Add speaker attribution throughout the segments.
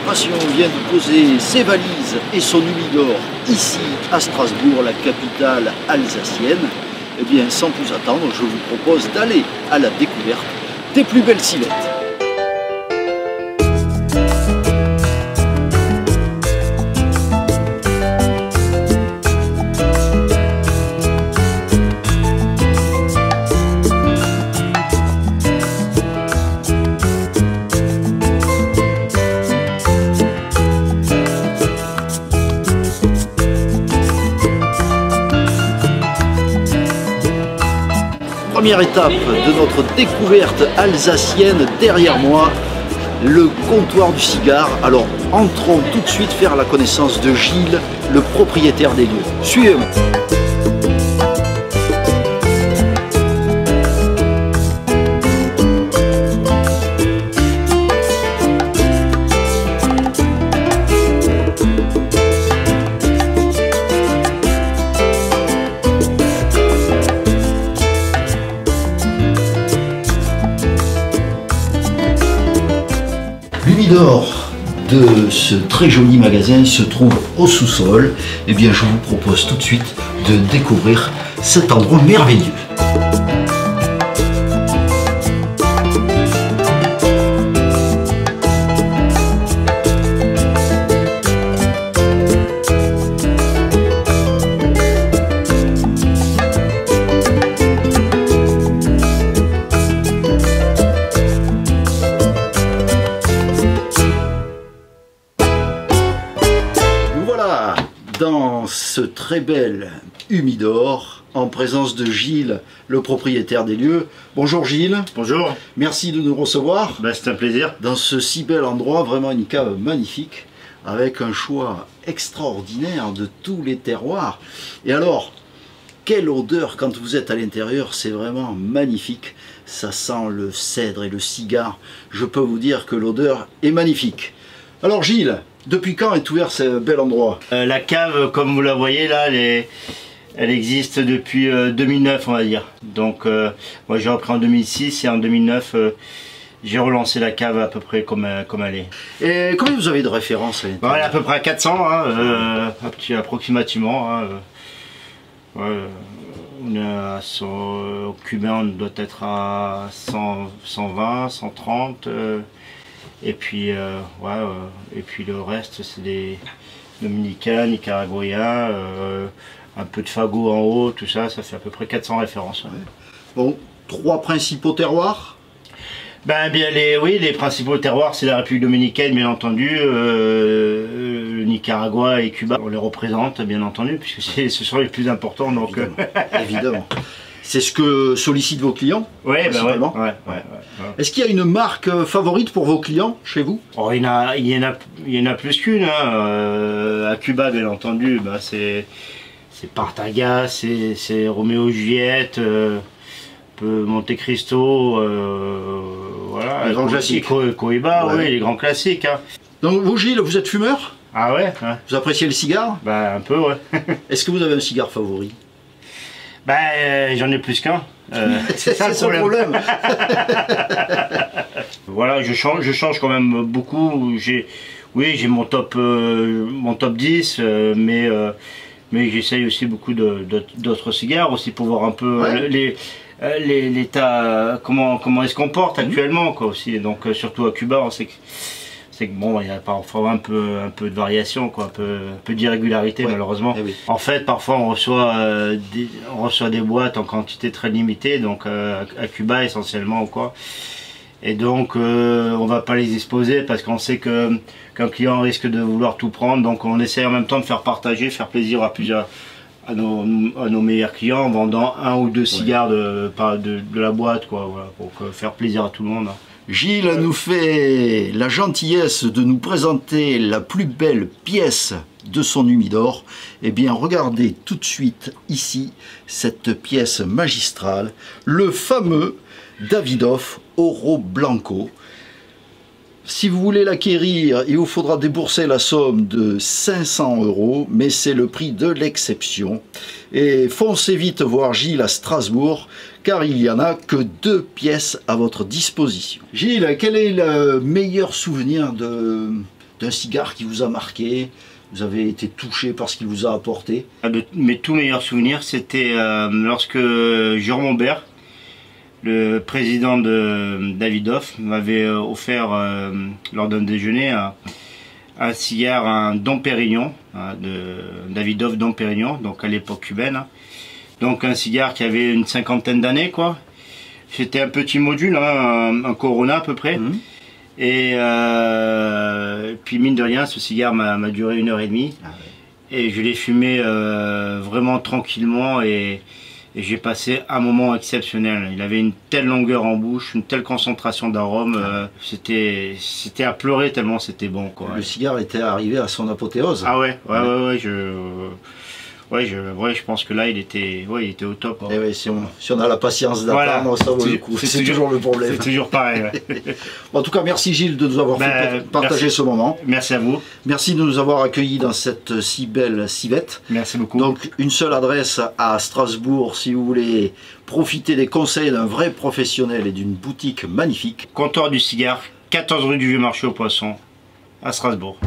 Speaker 1: Corporation vient de poser ses valises et son humidor ici à Strasbourg, la capitale alsacienne. Eh bien, sans plus attendre, je vous propose d'aller à la découverte des plus belles civettes. Première étape de notre découverte alsacienne derrière moi, le comptoir du cigare. Alors entrons tout de suite faire la connaissance de Gilles, le propriétaire des lieux. Suivez-moi. L'humidor de ce très joli magasin se trouve au sous-sol. Eh bien, je vous propose tout de suite de découvrir cet endroit merveilleux. Dans ce très bel humidor, en présence de Gilles, le propriétaire des lieux. Bonjour Gilles.
Speaker 2: Bonjour.
Speaker 1: Merci de nous recevoir.
Speaker 2: C'est un plaisir.
Speaker 1: Dans ce si bel endroit, vraiment une cave magnifique, avec un choix extraordinaire de tous les terroirs. Et alors, quelle odeur quand vous êtes à l'intérieur, c'est vraiment magnifique. Ça sent le cèdre et le cigare. Je peux vous dire que l'odeur est magnifique. Alors Gilles, depuis quand est ouvert ce bel endroit?
Speaker 2: La cave, comme vous la voyez là, elle existe depuis 2009, on va dire. Donc moi j'ai repris en 2006 et en 2009 j'ai relancé la cave à peu près comme elle est.
Speaker 1: Et combien vous avez de références?
Speaker 2: Elle est à peu près à 400, hein, approximativement. Hein, on est au cubain, on doit être à 100, 120, 130. Et puis, et puis le reste, c'est des dominicains, nicaraguayens, un peu de fagot en haut, tout ça, ça fait à peu près 400 références. Ouais.
Speaker 1: Bon, 3 principaux terroirs?
Speaker 2: Oui, les principaux terroirs, c'est la République dominicaine, bien entendu, le Nicaragua et Cuba. On les représente, bien entendu, puisque ce sont les plus importants. Donc,
Speaker 1: évidemment. Évidemment. C'est ce que sollicitent vos clients?
Speaker 2: Oui, ouais.
Speaker 1: Est-ce qu'il y a une marque favorite pour vos clients chez vous?
Speaker 2: Oh, il y en a plus qu'une. Hein. À Cuba, bien entendu, c'est Partagas, c'est Roméo et Juliette, Monte Cristo, voilà.
Speaker 1: Les grands classiques.
Speaker 2: Cohiba, ouais. Oui, les grands classiques. Hein.
Speaker 1: Donc vous, Gilles, vous êtes fumeur?
Speaker 2: Ah ouais.
Speaker 1: Vous appréciez le cigare?
Speaker 2: Un peu, ouais.
Speaker 1: Est-ce que vous avez un cigare favori?
Speaker 2: J'en ai plus qu'un.
Speaker 1: C'est ça le problème.
Speaker 2: Voilà, je change quand même beaucoup. J'ai mon top 10, mais j'essaye aussi beaucoup d'autres cigares aussi pour voir un peu l'état, comment ils se comportent actuellement quoi aussi. Donc surtout à Cuba, on sait que bon, il y a parfois un peu de variation, quoi, un peu d'irrégularité, malheureusement. Oui. En fait, parfois on reçoit des boîtes en quantité très limitée, donc à Cuba essentiellement, quoi. Et donc on va pas les exposer parce qu'on sait qu'un client risque de vouloir tout prendre, donc on essaie en même temps de faire partager, faire plaisir à nos meilleurs clients en vendant 1 ou 2 cigares de la boîte, quoi, voilà, pour faire plaisir à tout le monde. Hein.
Speaker 1: Gilles nous fait la gentillesse de nous présenter la plus belle pièce de son humidor. Eh bien, regardez tout de suite ici cette pièce magistrale, le fameux Davidoff Oro Blanco. Si vous voulez l'acquérir, il vous faudra débourser la somme de 500 €, mais c'est le prix de l'exception. Et foncez vite voir Gilles à Strasbourg, car il n'y en a que 2 pièces à votre disposition. Gilles, quel est le meilleur souvenir de d'un cigare qui vous a marqué, vous avez été touché par ce qu'il vous a apporté?
Speaker 2: Mes tout meilleurs souvenirs, c'était lorsque Jérôme Aubert, le président de Davidoff, m'avait offert lors d'un déjeuner un cigare, un Dom Pérignon, de Davidoff Dom Pérignon, donc à l'époque cubaine. Donc un cigare qui avait une 50aine d'années, quoi. C'était un petit module, hein, un Corona à peu près. Et puis mine de rien, ce cigare m'a duré 1h30. Et je l'ai fumé vraiment tranquillement et j'ai passé un moment exceptionnel. Il avait une telle longueur en bouche, une telle concentration d'arômes, c'était à pleurer tellement c'était bon, quoi.
Speaker 1: Le cigare était arrivé à son apothéose.
Speaker 2: Ah ouais, je pense que là il était au top.
Speaker 1: Et ouais, si on a la patience d'attendre, voilà, ça vaut le coup. C'est toujours le problème.
Speaker 2: C'est toujours pareil.
Speaker 1: En tout cas, merci Gilles de nous avoir fait partager ce moment.
Speaker 2: Merci à vous.
Speaker 1: Merci de nous avoir accueillis dans cette si belle civette.
Speaker 2: Merci beaucoup.
Speaker 1: Donc une seule adresse à Strasbourg si vous voulez profiter des conseils d'un vrai professionnel et d'une boutique magnifique.
Speaker 2: Comptoir du cigare, 14 rue du Vieux Marché aux Poissons, à Strasbourg.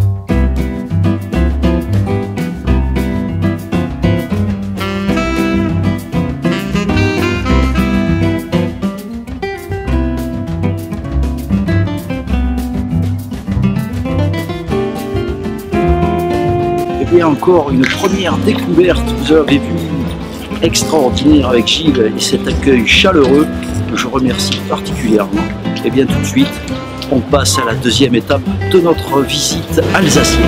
Speaker 1: Et encore une première découverte, vous avez vu, extraordinaire avec Gilles et cet accueil chaleureux que je remercie particulièrement. Et bien tout de suite, on passe à la deuxième étape de notre visite alsacienne.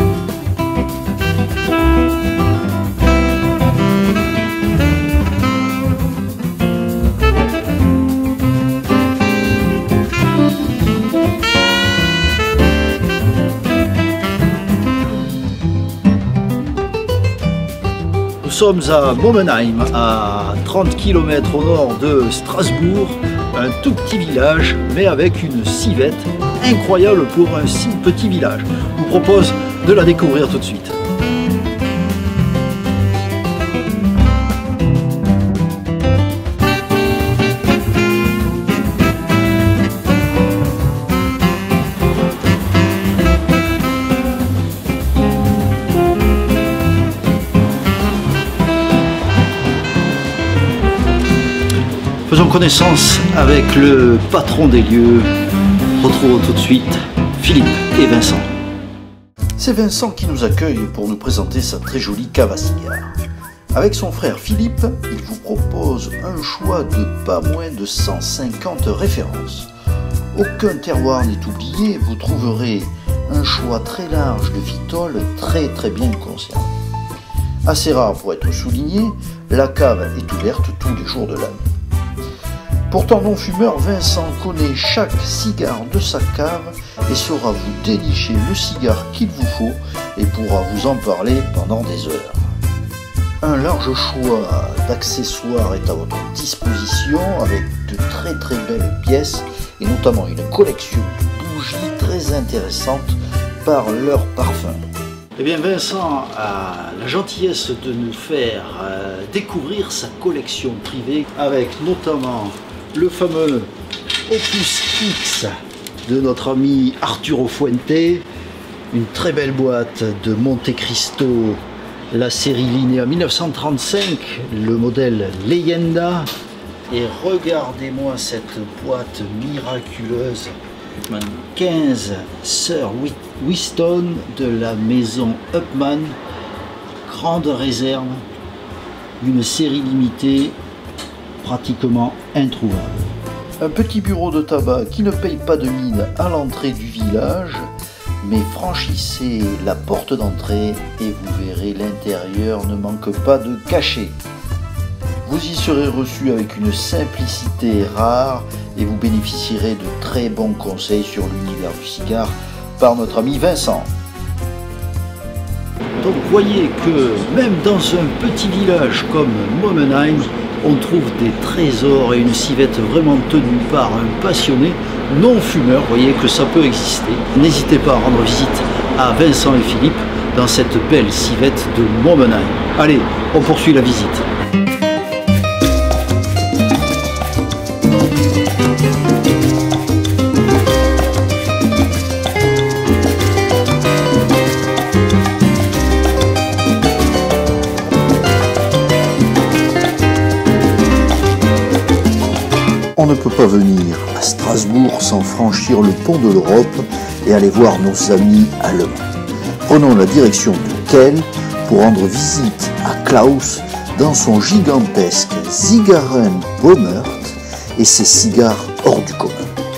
Speaker 1: Nous sommes à Momenheim, à 30 km au nord de Strasbourg, un tout petit village, mais avec une civette incroyable pour un si petit village. Je vous propose de la découvrir tout de suite. Faisons connaissance avec le patron des lieux. Retrouvons tout de suite Philippe et Vincent. C'est Vincent qui nous accueille pour nous présenter sa très jolie cave à cigares. Avec son frère Philippe, il vous propose un choix de pas moins de 150 références. Aucun terroir n'est oublié, vous trouverez un choix très large de vitoles très bien conservé. Assez rare pour être souligné, la cave est ouverte tous les jours de l'année. Pourtant non-fumeur, Vincent connaît chaque cigare de sa cave et saura vous dénicher le cigare qu'il vous faut et pourra vous en parler pendant des heures. Un large choix d'accessoires est à votre disposition avec de très belles pièces et notamment une collection de bougies très intéressantes par leur parfum. Eh bien Vincent a la gentillesse de nous faire découvrir sa collection privée avec notamment le fameux Opus X de notre ami Arturo Fuente, une très belle boîte de Monte Cristo, la série Linea 1935, le modèle Leyenda, et regardez-moi cette boîte miraculeuse, 15 Sir Winston de la maison Upmann, grande réserve, une série limitée pratiquement introuvable. Un petit bureau de tabac qui ne paye pas de mine à l'entrée du village, mais franchissez la porte d'entrée et vous verrez l'intérieur ne manque pas de cachet. Vous y serez reçu avec une simplicité rare et vous bénéficierez de très bons conseils sur l'univers du cigare par notre ami Vincent. Donc vous voyez que même dans un petit village comme Momenheim, on trouve des trésors et une civette vraiment tenue par un passionné non-fumeur. Vous voyez que ça peut exister. N'hésitez pas à rendre visite à Vincent et Philippe dans cette belle civette de Momenheim. Allez, on poursuit la visite. on ne peut pas venir à Strasbourg sans franchir le pont de l'Europe et aller voir nos amis allemands. Prenons la direction de Kehl pour rendre visite à Klaus dans son gigantesque Zigarrenbaumert et ses cigares hors du commun.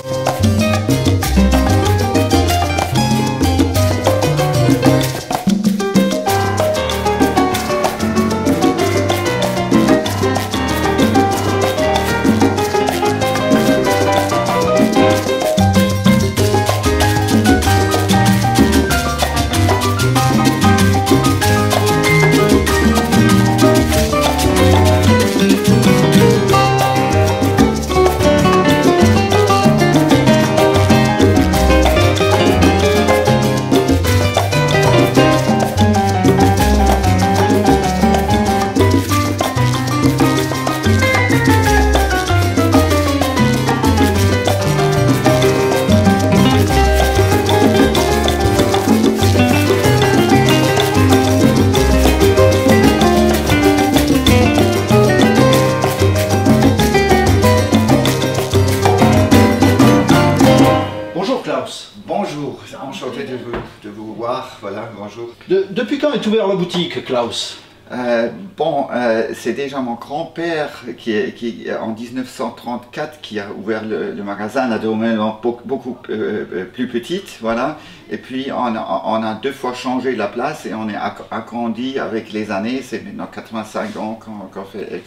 Speaker 3: Bonjour, enchanté de vous voir, voilà, bonjour.
Speaker 1: Depuis quand est ouverte la boutique, Klaus?
Speaker 3: C'est déjà mon grand-père qui en 1934 qui a ouvert le magasin, la domaine beaucoup plus petite, voilà. Et puis on a 2 fois changé la place et on est agrandi avec les années. C'est maintenant 85 ans qu'on fait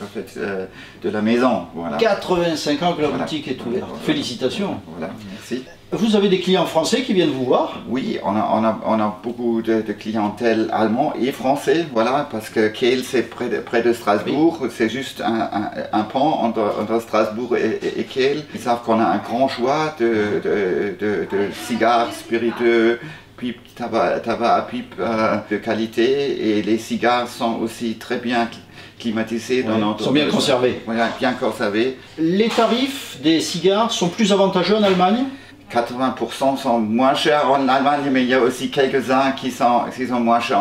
Speaker 3: de la maison, voilà.
Speaker 1: 85 ans que la boutique est ouverte.
Speaker 3: Voilà.
Speaker 1: Félicitations.
Speaker 3: Voilà, merci.
Speaker 1: Vous avez des clients français qui viennent vous voir?
Speaker 3: Oui, on a beaucoup de clientèle allemand et français, voilà, parce que Kehl c'est près de Strasbourg, oui. C'est juste un pont entre Strasbourg et Kehl. Ils savent qu'on a un grand choix de cigares spiritueux, pipes, tabac à pipe de qualité, et les cigares sont aussi très bien climatisés,
Speaker 1: oui, sont bien conservés.
Speaker 3: Voilà, bien conservés.
Speaker 1: Les tarifs des cigares sont plus avantageux en Allemagne?
Speaker 3: 80% sont moins chers en Allemagne, mais il y a aussi quelques-uns qui sont moins chers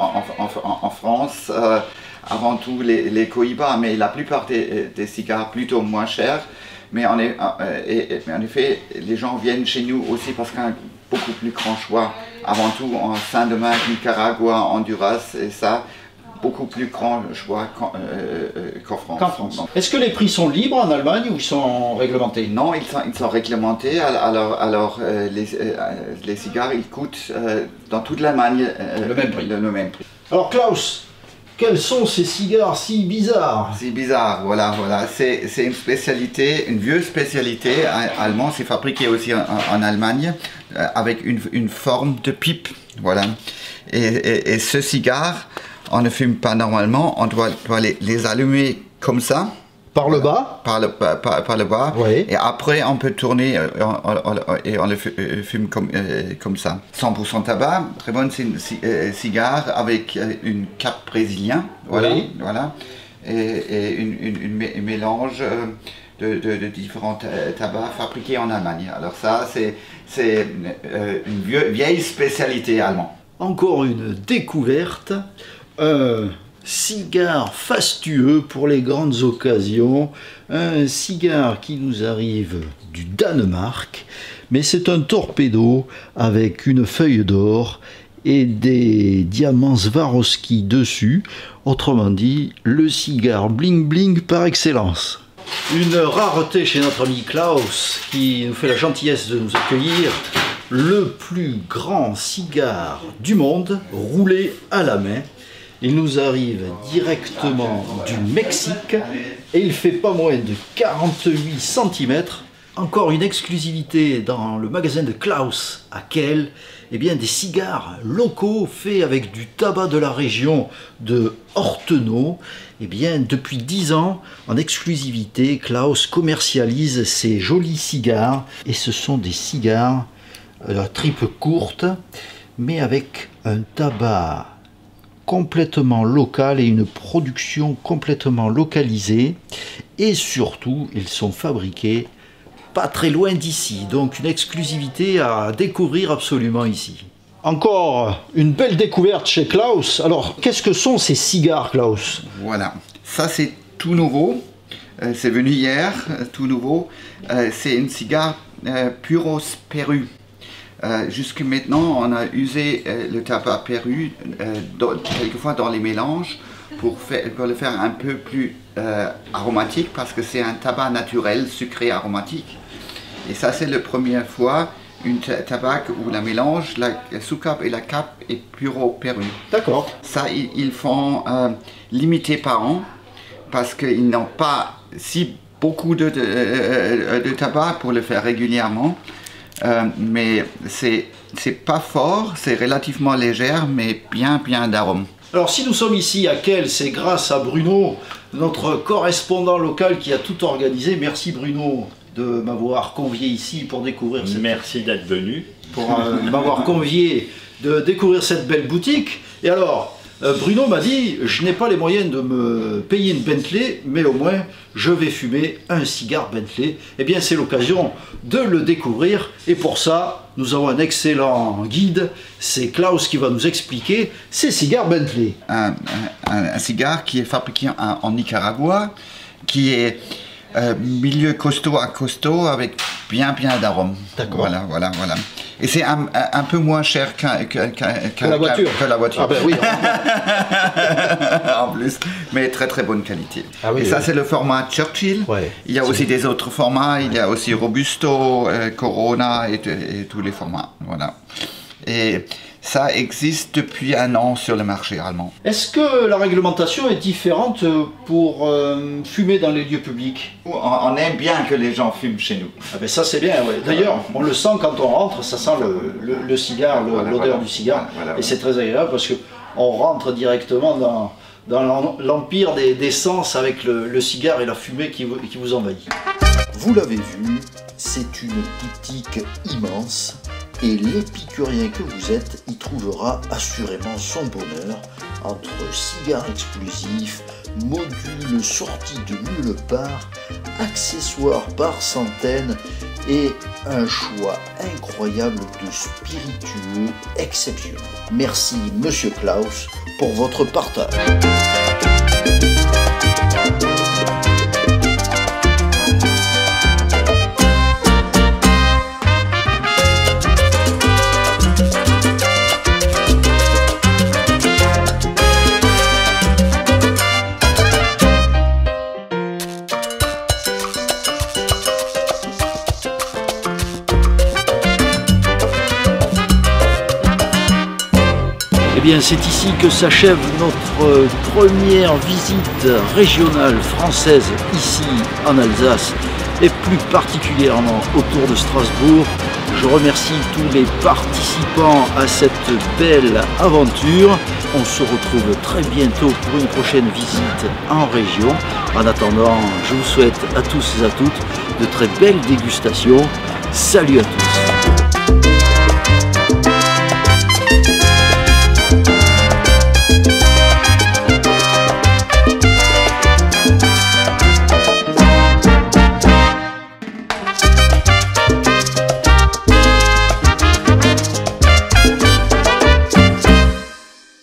Speaker 3: en France. Avant tout les Cohiba, mais la plupart des cigares plutôt moins chers. Mais en effet, les gens viennent chez nous aussi parce qu'il y a un beaucoup plus grand choix. Avant tout en Saint-Domingue, Nicaragua, Honduras, et ça, beaucoup plus grand choix qu'en France.
Speaker 1: Est-ce que les prix sont libres en Allemagne ou ils sont réglementés?
Speaker 3: Non, ils sont réglementés. Alors les cigares, ils coûtent dans toute l'Allemagne
Speaker 1: le même prix.
Speaker 3: prix.
Speaker 1: Alors Klaus, quels sont ces cigares si bizarres?
Speaker 3: C'est bizarre, voilà. C'est une spécialité, une vieille spécialité allemande. C'est fabriqué aussi en Allemagne avec une forme de pipe, voilà. Et ce cigare, on ne fume pas normalement, on doit les allumer comme ça.
Speaker 1: Par le bas?
Speaker 3: Par le bas.
Speaker 1: Oui.
Speaker 3: Et après, on peut tourner et on le fume comme ça. 100% tabac, très bonne cigare avec une cape brésilienne. Voilà.
Speaker 1: Oui.
Speaker 3: Voilà. Et un mélange de différents tabacs fabriqués en Allemagne. Alors ça, c'est une vieille spécialité allemande.
Speaker 1: Encore une découverte. Un cigare fastueux pour les grandes occasions, un cigare qui nous arrive du Danemark, mais c'est un torpedo avec une feuille d'or et des diamants Swarovski dessus, autrement dit le cigare bling bling par excellence. Une rareté chez notre ami Klaus qui nous fait la gentillesse de nous accueillir. Le plus grand cigare du monde roulé à la main. Il nous arrive directement du Mexique et il fait pas moins de 48 cm. Encore une exclusivité dans le magasin de Klaus à Kehl. Eh bien, des cigares locaux faits avec du tabac de la région de Ortenau. Eh bien, depuis 10 ans, en exclusivité, Klaus commercialise ces jolis cigares. Et ce sont des cigares à tripe courte, mais avec un tabac complètement local et une production complètement localisée. Et surtout, ils sont fabriqués pas très loin d'ici, donc une exclusivité à découvrir absolument ici. Encore une belle découverte chez Klaus. Alors, qu'est-ce que sont ces cigares, Klaus?
Speaker 3: Voilà, ça c'est tout nouveau. c'est venu hier, tout nouveau. C'est une cigare Puros Peru. Jusque maintenant, on a usé le tabac Peru quelquefois dans les mélanges pour le faire un peu plus aromatique, parce que c'est un tabac naturel, sucré, aromatique. Et ça, c'est la première fois une tabac où la mélange, la sous-cape et la cape est Puro Peru.
Speaker 1: D'accord.
Speaker 3: Ça, ils font limité par an, parce qu'ils n'ont pas si beaucoup de tabac pour le faire régulièrement. Mais c'est pas fort, c'est relativement légère, mais bien d'arôme.
Speaker 1: Alors si nous sommes ici à Kehl, c'est grâce à Bruno, notre correspondant local qui a tout organisé. Merci Bruno de m'avoir convié ici pour découvrir cette...
Speaker 4: Merci d'être venu.
Speaker 1: Pour m'avoir convié de découvrir cette belle boutique. Et alors, Bruno m'a dit, je n'ai pas les moyens de me payer une Bentley, mais au moins je vais fumer un cigare Bentley. Eh bien c'est l'occasion de le découvrir, et pour ça nous avons un excellent guide, c'est Klaus qui va nous expliquer ces cigares Bentley.
Speaker 3: Un cigare qui est fabriqué en Nicaragua, qui est milieu costaud à costaud, avec bien d'arôme.
Speaker 1: D'accord.
Speaker 3: Voilà. Et c'est un peu moins cher que la voiture.
Speaker 1: Ah ben oui.
Speaker 3: En plus, mais très bonne qualité.
Speaker 1: Ah oui,
Speaker 3: et ça, c'est le format Churchill.
Speaker 1: Ouais.
Speaker 3: Il y a aussi des autres formats. Il y a aussi Robusto, Corona et tous les formats. Voilà. Et ça existe depuis 1 an sur le marché allemand.
Speaker 1: Est-ce que la réglementation est différente pour fumer dans les lieux publics?
Speaker 3: On aime bien que les gens fument chez nous.
Speaker 1: Ah ben ça c'est bien, ouais. D'ailleurs on le sent quand on rentre, ça sent le cigare, l'odeur du cigare, et c'est très agréable parce qu'on rentre directement dans l'empire des sens avec le cigare et la fumée qui vous envahit. Vous l'avez vu, c'est une boutique immense. Et l'épicurien que vous êtes y trouvera assurément son bonheur entre cigares exclusifs, modules sortis de nulle part, accessoires par centaines et un choix incroyable de spiritueux exceptionnels. Merci Monsieur Klaus pour votre partage. Eh bien, c'est ici que s'achève notre première visite régionale française ici en Alsace et plus particulièrement autour de Strasbourg. Je remercie tous les participants à cette belle aventure. On se retrouve très bientôt pour une prochaine visite en région. En attendant, je vous souhaite à tous et à toutes de très belles dégustations. Salut à tous!